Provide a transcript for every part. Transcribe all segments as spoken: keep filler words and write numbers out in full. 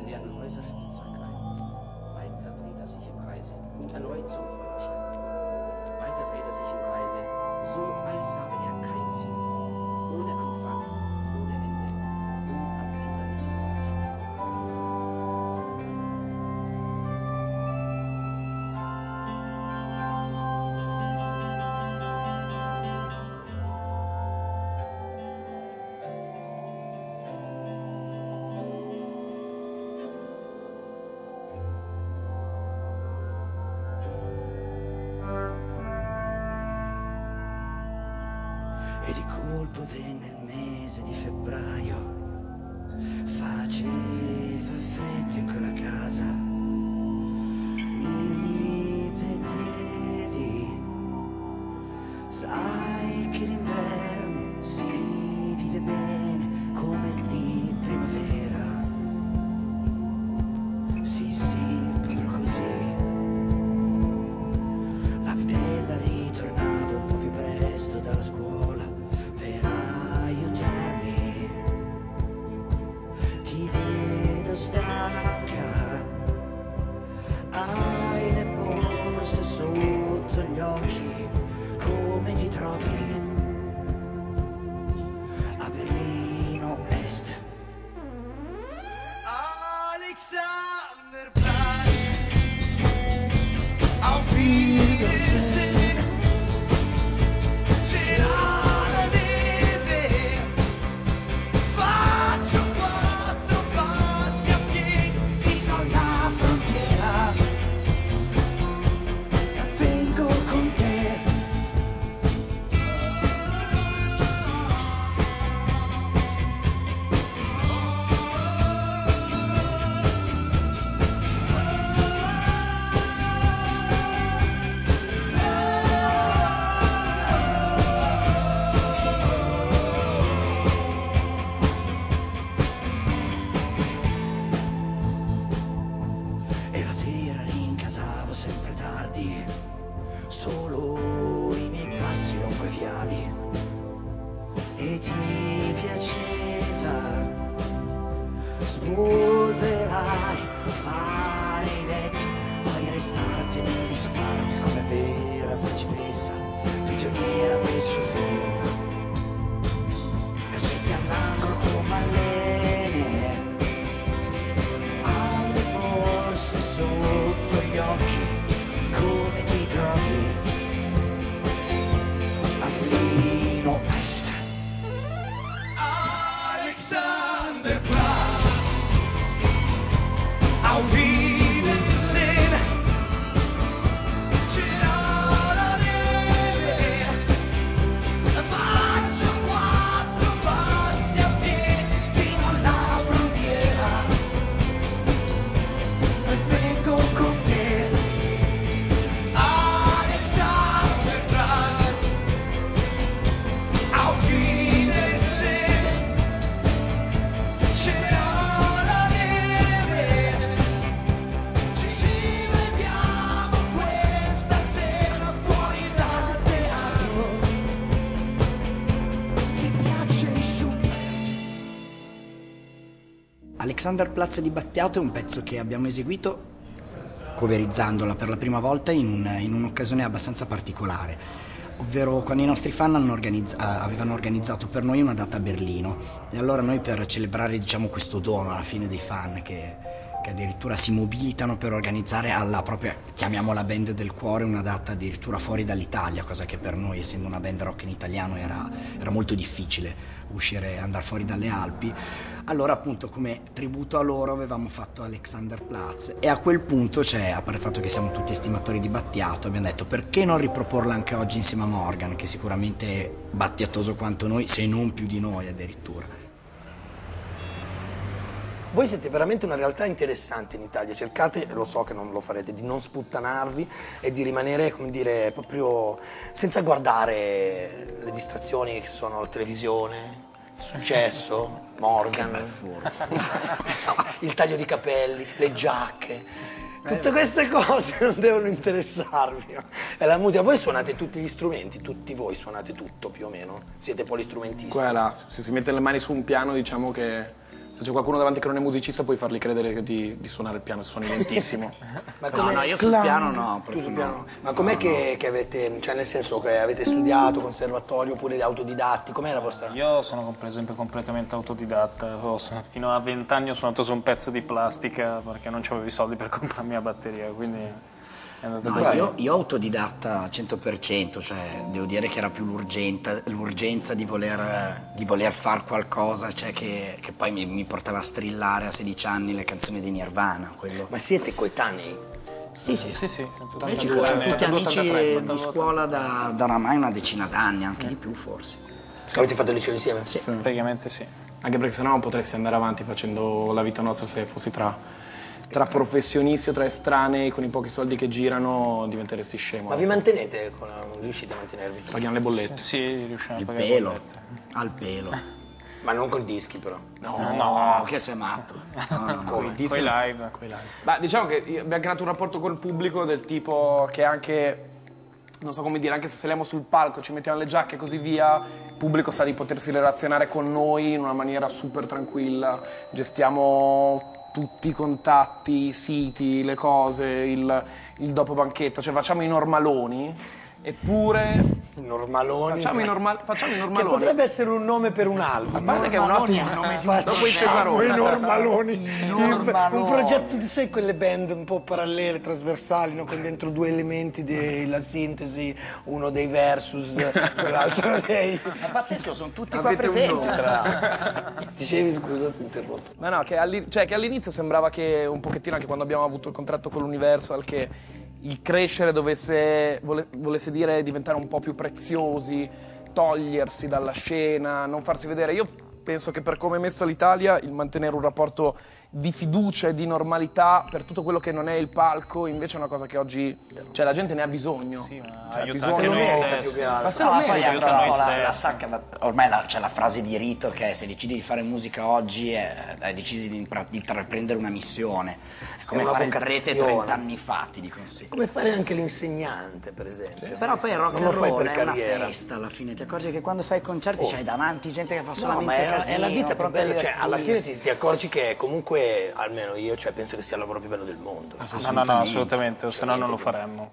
werden Häuserspielzeug rein. Weiter dreht er sich im Kreise und erneut zum Feuerschein. Weiter dreht er sich im Kreise, so als habe er kein Ziel. Ohne Anfang, ohne Ende, unabänderliches Spiel. E di colpo venne il mese di febbraio, faceva freddo in quella casa, mi ripetevi, sai che l'inverno si vive bene come di primavera, sì sì, proprio così, la bella ritornava un po' più presto dalla scuola per aiutarmi, ti vedo stanca, hai le borse sotto gli occhi, come ti trovi a Berlino Est? Alexanderplatz, auf Wiedersehen. E la sera rincasavo sempre tardi, solo i miei passi lungo i viali. E ti piaceva spolverare, fare i letti, poi restarti negli spalti come vera principessa, prigioniera del suo film. E aspetti all'angolo con Marlene, sotto gli occhi, come ti trovi a Berlino Est? Alexanderplatz, auf Wiedersehen. C'era la neve, faccio quattro passi a piedi fino alla frontiera. Vengo con te, Alexanderplatz, auf Wiedersehen. C'era la neve, ci, ci vediamo questa sera fuori dal teatro. Ti piace il Schubert? Alexanderplatz di Battiato è un pezzo che abbiamo eseguito coverizzandola per la prima volta in, un, in un'occasione abbastanza particolare, ovvero quando i nostri fan hanno organizz- avevano organizzato per noi una data a Berlino, e allora noi, per celebrare, diciamo, questo dono alla fine dei fan che, che addirittura si mobilitano per organizzare alla propria, chiamiamola band del cuore, una data addirittura fuori dall'Italia, cosa che per noi, essendo una band rock in italiano, era, era molto difficile uscire, andare fuori dalle Alpi. Allora, appunto, come tributo a loro avevamo fatto Alexanderplatz, e a quel punto, cioè, a parte il fatto che siamo tutti estimatori di Battiato, abbiamo detto perché non riproporla anche oggi insieme a Morgan, che sicuramente è battiatoso quanto noi, se non più di noi addirittura. Voi siete veramente una realtà interessante in Italia, cercate, lo so che non lo farete, di non sputtanarvi e di rimanere, come dire, proprio senza guardare le distrazioni che sono la televisione, il successo, Morgan, il taglio di capelli, le giacche, tutte queste cose non devono interessarvi. È la musica. Voi suonate tutti gli strumenti, tutti voi suonate tutto più o meno, siete polistrumentisti. Quella, se si mette le mani su un piano, diciamo che Se c'è qualcuno davanti che non è musicista puoi fargli credere di, di suonare il piano, se suoni lentissimo. Ma No, no, io sul Clang. piano no, Tu proprio sul no. piano. Ma com'è che, che avete, cioè nel senso che avete studiato, conservatorio oppure autodidatti? Com'è la vostra? Io sono per esempio completamente autodidatta, Ho- fino a vent'anni ho suonato su un pezzo di plastica perché non avevo i soldi per comprarmi la batteria, quindi è andato No, così. io, io autodidatta al cento per cento, cioè devo dire che era più l'urgenta- l'urgenza di voler, di voler fare qualcosa, cioè che, che poi mi, mi portava a strillare a sedici anni le canzoni di Nirvana. Quello. Ma siete coetanei? Sì, sì, Sì, sì, Noi ci siamo tutti amici ottantatré, di scuola da, da oramai una decina d'anni, anche di più forse. Avete fatto il liceo insieme? Sì. praticamente sì. Anche perché sennò non potresti andare avanti facendo la vita nostra se fossi tra, tra professionisti o tra estranei con i pochi soldi che girano diventeresti scemo. Ma vi mantenete? Con la... riuscite a mantenervi? Paghiamo le bollette. Sì, riusciamo a Il pagare pelo, le bollette. al pelo. Ma non con dischi però. No, che sei matto. No, no, no. Coi coi live. Ma diciamo che abbiamo creato un rapporto col pubblico del tipo che anche, non so come dire, anche se saliamo sul palco, ci mettiamo le giacche e così via, il pubblico sa di potersi relazionare con noi in una maniera super tranquilla. Gestiamo tutti i contatti, i siti, le cose, il, il dopo banchetto, cioè facciamo i normaloni, eppure Normaloni. facciamo i, normal- facciamo i Che normaloni. potrebbe essere un nome per un album. A parte che è un ottimo nome di un dopo i Cesaroni. i Normaloni. Normaloni. Un progetto di sai quelle band un po' parallele, trasversali, no? Con dentro due elementi della sintesi, uno dei versus, quell'altro dei. È pazzesco, sono tutti qua Avete un presenti. nome. tra l'altro. Dicevi, scusa, ti ho interrotto. Ma no, che, all'i- cioè, che all'inizio sembrava che un pochettino anche quando abbiamo avuto il contratto con l'Universal che il crescere dovesse, vole- volesse dire diventare un po' più preziosi, togliersi dalla scena, non farsi vedere. Io penso che per come è messa l'Italia, il mantenere un rapporto di fiducia e di normalità per tutto quello che non è il palco, invece è una cosa che oggi, cioè, la gente ne ha bisogno. Sì, ma Cioè, aiuta bisogna- anche lo noi merita stessi. più che altro. Ma se lo No, merita, poi aiuta però noi la, stessi. la sacca, va- ormai la- c'è la frase di rito che è: se decidi di fare musica oggi eh, hai deciso di, impra- di intraprendere una missione. È come una fare il prete vocazione. trenta anni fa, ti dico sì. Come fare anche l'insegnante, per esempio. Però poi il rock Non and lo fai roll per è una carriera. festa alla fine, ti accorgi che quando fai i concerti c'hai davanti gente che fa No, solamente ma è, casino, è la vita più pronta a bella, cioè alla fine divertirsi. ti, ti accorgi che comunque, almeno io, cioè, penso che sia il lavoro più bello del mondo. No, no, no, assolutamente, se no non lo faremmo.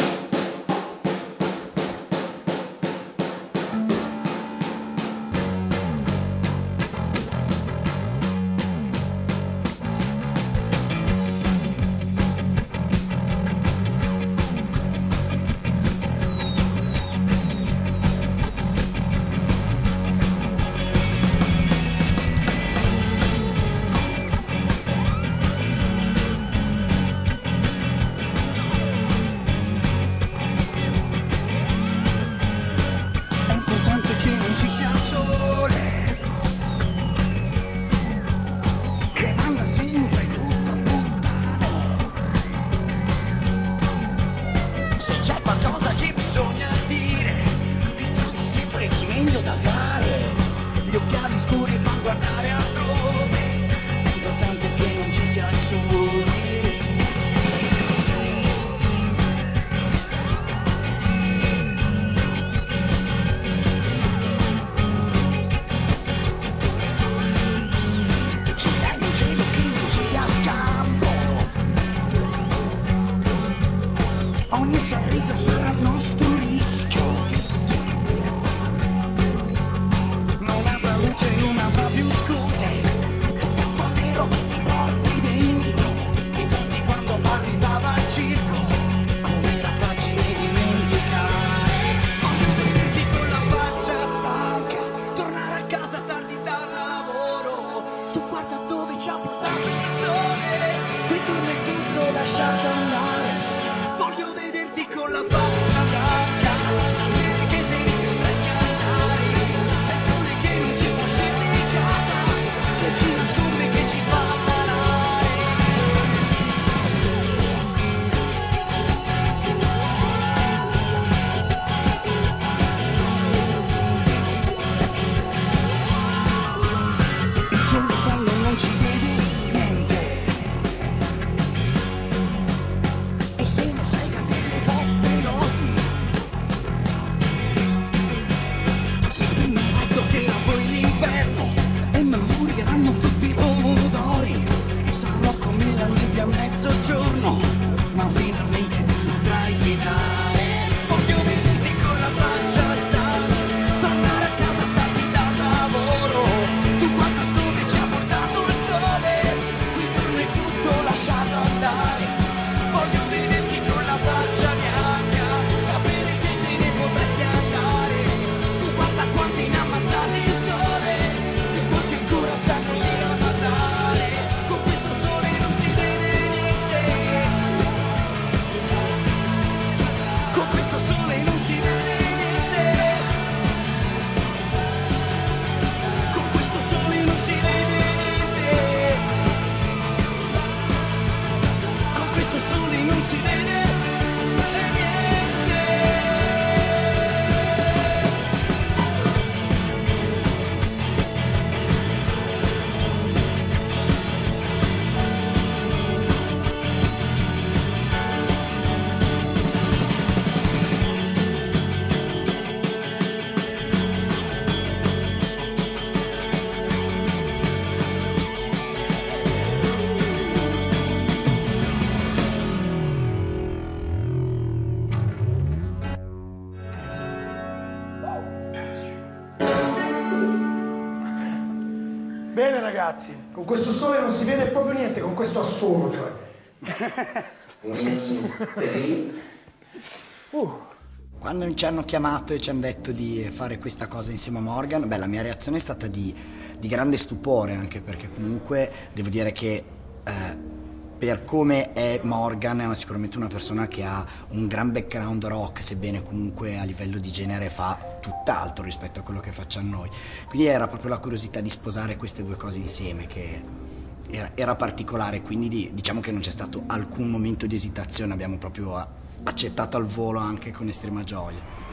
È importante che non ci sia il sole, che manda sempre tutto a puttane. Se c'è qualcosa che bisogna dire, ti trovi sempre di meglio da fare. Gli occhiali scuri fanno guardare altrove. È importante che non ci sia il sole. Ci sei un cielo che non sia scampo. Ogni sorriso sarà il nostro rischio. Non avrà luce, non avrà più scuse. Fa nero che ti porti dentro. Ricordi quando arrivava il circo, com'era facile dimenticare. Vederti con la faccia stanca, tornare a casa tardi dal lavoro. Tu guarda dove ci ha portato il sole, qui torna è tutto lasciato andare. Voglio vederti con la faccia bianca, sapere che te ne potresti andare. È il sole che non ci fa uscire di casa, che ci nasconde, che ci fa ammalare. Il sole fallo non ci vede niente. Bene ragazzi, con questo sole non si vede proprio niente, con questo assolo, cioè. Misteri. Uh. Quando ci hanno chiamato e ci hanno detto di fare questa cosa insieme a Morgan, beh, la mia reazione è stata di, di grande stupore, anche perché comunque devo dire che eh, per come è Morgan è una, sicuramente una persona che ha un gran background rock, sebbene comunque a livello di genere fa tutt'altro rispetto a quello che facciamo noi. Quindi era proprio la curiosità di sposare queste due cose insieme che era, era particolare, quindi di, diciamo che non c'è stato alcun momento di esitazione, abbiamo proprio accettato al volo anche con estrema gioia.